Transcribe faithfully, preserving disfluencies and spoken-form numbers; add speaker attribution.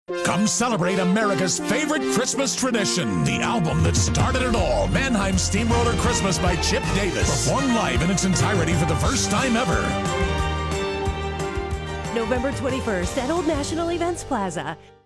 Speaker 1: Come celebrate America's favorite Christmas tradition. The album that started it all, Mannheim Steamroller Christmas by Chip Davis. Performed live in its entirety for the first time ever.
Speaker 2: November twenty-first at Old National Events Plaza.